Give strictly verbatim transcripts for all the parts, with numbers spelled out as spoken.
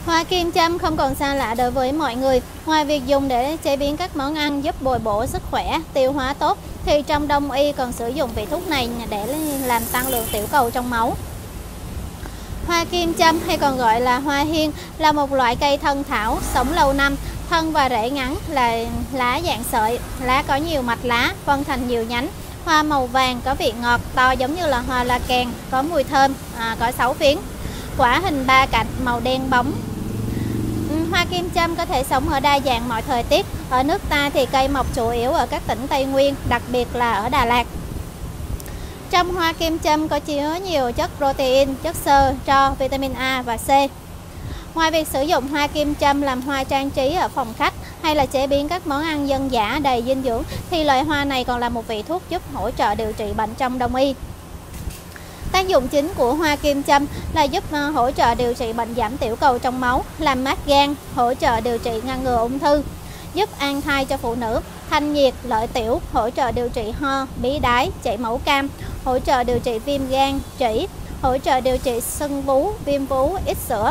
Hoa kim châm không còn xa lạ đối với mọi người. Ngoài việc dùng để chế biến các món ăn giúp bồi bổ sức khỏe, tiêu hóa tốt, thì trong Đông y còn sử dụng vị thuốc này để làm tăng lượng tiểu cầu trong máu. Hoa kim châm hay còn gọi là hoa hiên là một loại cây thân thảo, sống lâu năm, thân và rễ ngắn, là lá dạng sợi, lá có nhiều mạch lá, phân thành nhiều nhánh. Hoa màu vàng có vị ngọt, to giống như là hoa la kèn, có mùi thơm, à, có sáu phiến. Quả hình ba cạnh, màu đen bóng. Hoa kim châm có thể sống ở đa dạng mọi thời tiết. Ở nước ta thì cây mọc chủ yếu ở các tỉnh Tây Nguyên, đặc biệt là ở Đà Lạt. Trong hoa kim châm có chứa nhiều chất protein, chất xơ, tro, vitamin A và C. Ngoài việc sử dụng hoa kim châm làm hoa trang trí ở phòng khách hay là chế biến các món ăn dân dã đầy dinh dưỡng, thì loại hoa này còn là một vị thuốc giúp hỗ trợ điều trị bệnh trong Đông y. Tác dụng chính của hoa kim châm là giúp hỗ trợ điều trị bệnh giảm tiểu cầu trong máu, làm mát gan, hỗ trợ điều trị ngăn ngừa ung thư, giúp an thai cho phụ nữ, thanh nhiệt, lợi tiểu, hỗ trợ điều trị ho, bí đái, chảy máu cam, hỗ trợ điều trị viêm gan, trĩ, hỗ trợ điều trị sưng vú, viêm vú, ít sữa.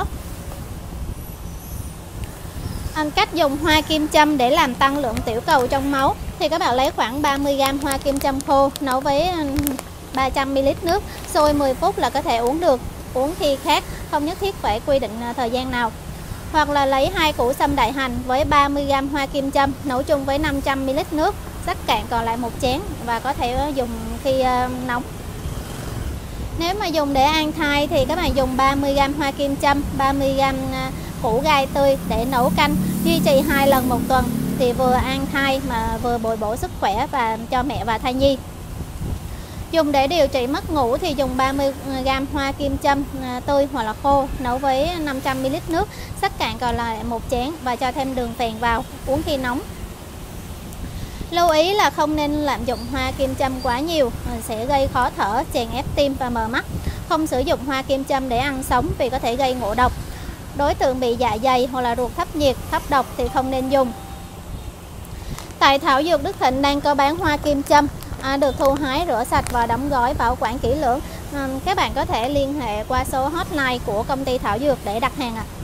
Cách dùng hoa kim châm để làm tăng lượng tiểu cầu trong máu thì các bạn lấy khoảng ba mươi gam hoa kim châm khô, nấu với ba trăm mi li lít nước, sôi mười phút là có thể uống được. Uống khi khát, không nhất thiết phải quy định thời gian nào. Hoặc là lấy hai củ sâm đại hành với ba mươi gam hoa kim châm, nấu chung với năm trăm mi li lít nước, rắc cạn còn lại một chén và có thể dùng khi nóng. Nếu mà dùng để an thai thì các bạn dùng ba mươi gam hoa kim châm, ba mươi gam củ gai tươi để nấu canh, duy trì hai lần một tuần thì vừa an thai mà vừa bồi bổ sức khỏe và cho mẹ và thai nhi. Dùng để điều trị mất ngủ thì dùng ba mươi gam hoa kim châm tươi hoặc là khô, nấu với năm trăm mi li lít nước, rắc cạn còn lại một chén và cho thêm đường phèn vào, uống khi nóng. Lưu ý là không nên lạm dụng hoa kim châm quá nhiều, sẽ gây khó thở, chèn ép tim và mờ mắt. Không sử dụng hoa kim châm để ăn sống vì có thể gây ngộ độc. Đối tượng bị dạ dày hoặc là ruột thấp nhiệt, thấp độc thì không nên dùng. Tại Thảo Dược Đức Thịnh đang có bán hoa kim châm, à, được thu hái, rửa sạch và đóng gói bảo quản kỹ lưỡng. À, các bạn có thể liên hệ qua số hotline của công ty Thảo Dược để đặt hàng ạ. À.